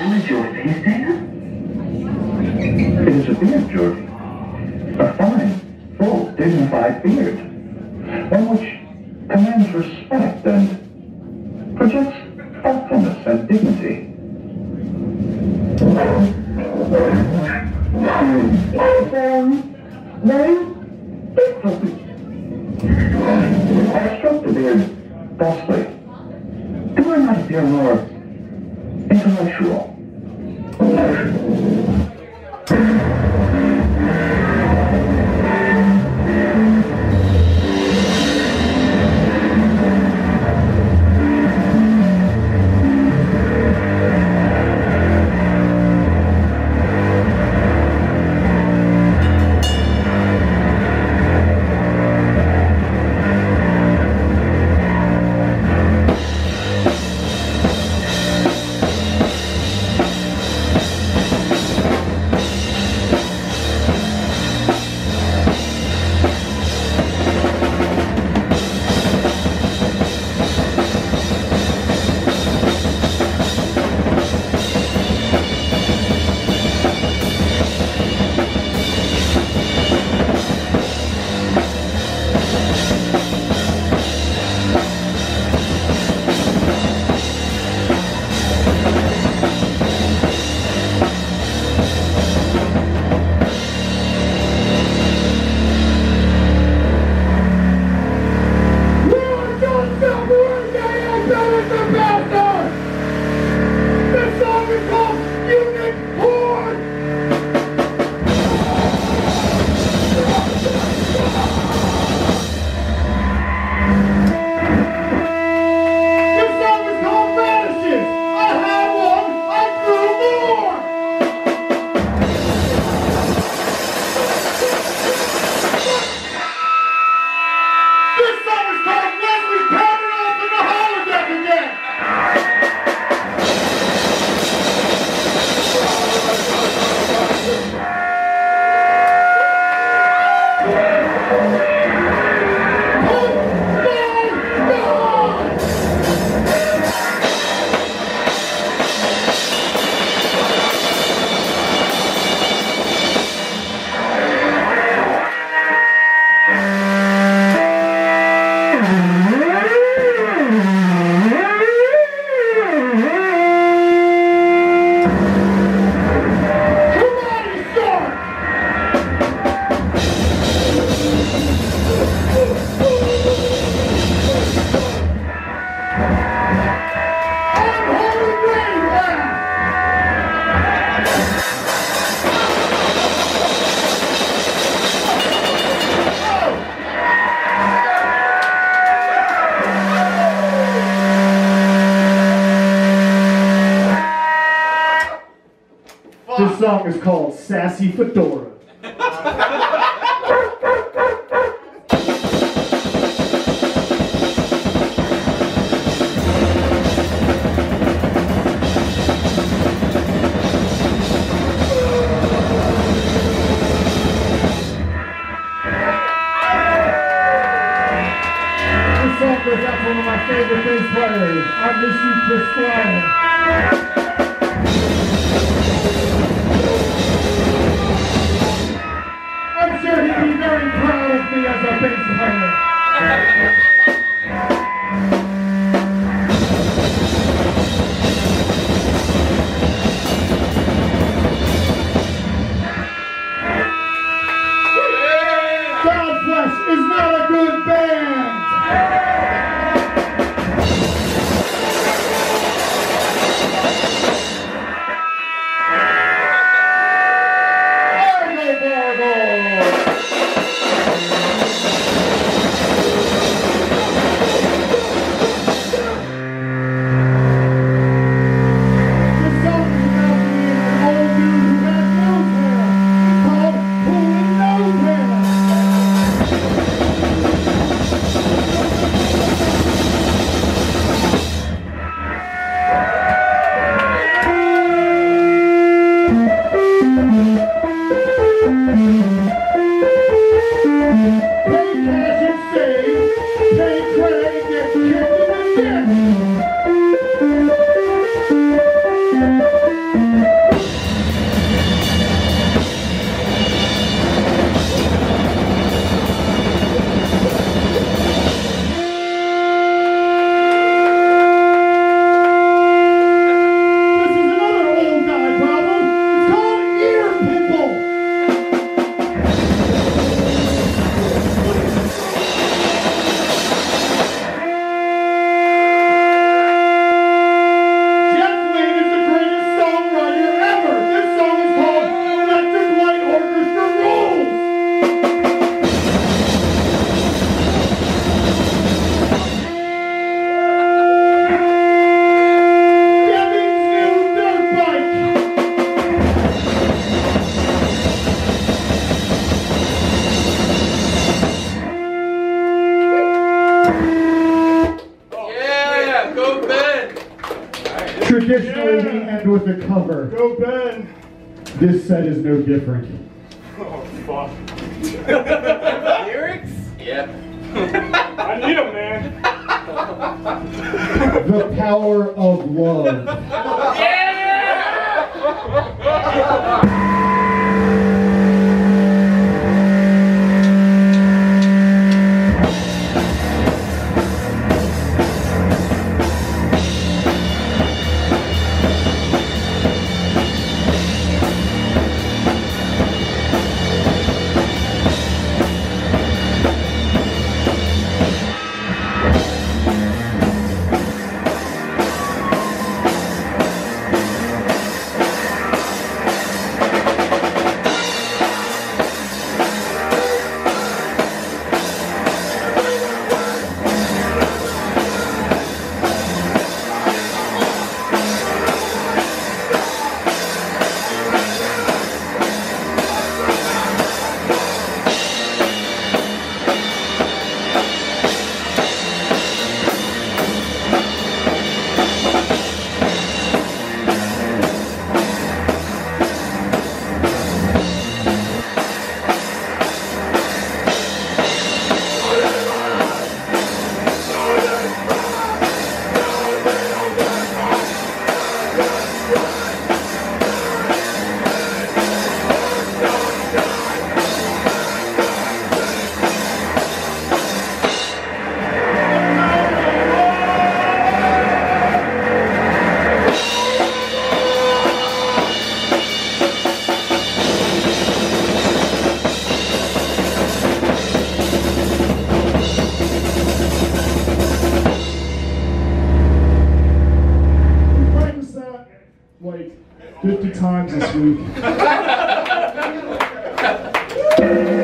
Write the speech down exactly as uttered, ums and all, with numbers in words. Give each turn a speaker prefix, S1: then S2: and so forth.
S1: Now is your face, Dana? It is a beard, Georgie. A fine, full, dignified beard. One which commands respect and projects thoughtfulness and dignity. Um, very different. I struck the beard thusly. Do I not appear more intellectual?
S2: This song is called Sassy Fedora.
S3: This song goes out to one of my favorite bass players. I miss you, Chris Klein. with the cover.
S2: Go, Ben.
S3: This set is no different.
S2: Oh, fuck.
S4: Lyrics?
S5: Yep.
S2: I need them, man.
S3: The power of love. Like fifty times this week.